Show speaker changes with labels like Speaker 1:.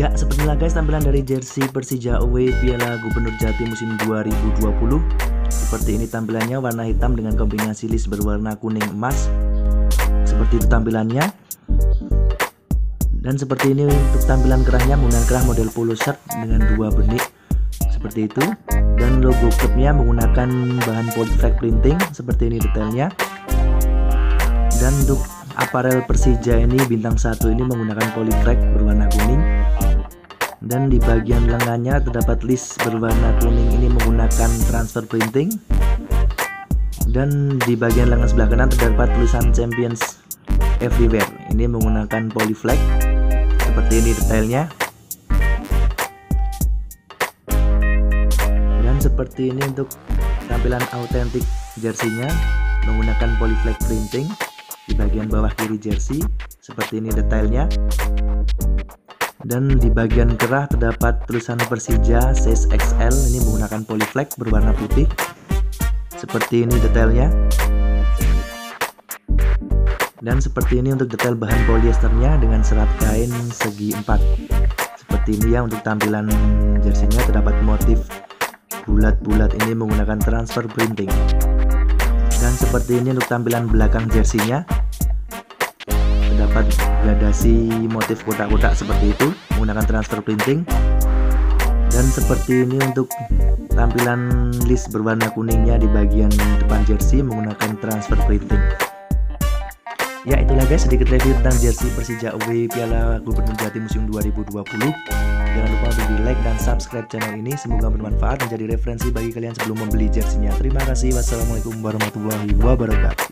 Speaker 1: Ya, sepertilah guys tampilan dari jersey Persija away Piala Gubernur Jatim musim 2020. Seperti ini tampilannya, warna hitam dengan kombinasi list berwarna kuning emas. Seperti itu tampilannya. Dan seperti ini untuk tampilan kerahnya, menggunakan kerah model polo shirt dengan 2 benik seperti itu. Dan logo klubnya menggunakan bahan polyflex printing, seperti ini detailnya. Dan untuk aparel Persija ini bintang 1 ini menggunakan polyflex berwarna kuning. Dan di bagian lengannya terdapat list berwarna kuning ini menggunakan transfer printing. Dan di bagian lengan sebelah kanan terdapat tulisan Champions Everywhere, ini menggunakan polyflex. Seperti ini detailnya. Dan seperti ini untuk tampilan autentik jersey-nya, menggunakan polyflex printing di bagian bawah kiri jersey. Seperti ini detailnya. Dan di bagian kerah terdapat tulisan Persija size XL, ini menggunakan polyflex berwarna putih. Seperti ini detailnya. Dan seperti ini untuk detail bahan polyesternya dengan serat kain segi 4. Seperti ini ya untuk tampilan jersey-nya, terdapat motif bulat-bulat ini menggunakan transfer printing. Dan seperti ini untuk tampilan belakang jersey-nya, terdapat gradasi motif kotak-kotak seperti itu menggunakan transfer printing. Dan seperti ini untuk tampilan list berwarna kuningnya di bagian depan jersey menggunakan transfer printing. Ya, itulah guys sedikit review tentang jersey Persija away Piala Gubernur Jatim musim 2020. Jangan lupa untuk di like dan subscribe channel ini, semoga bermanfaat menjadi referensi bagi kalian sebelum membeli jersey-nya. Terima kasih, wassalamualaikum warahmatullahi wabarakatuh.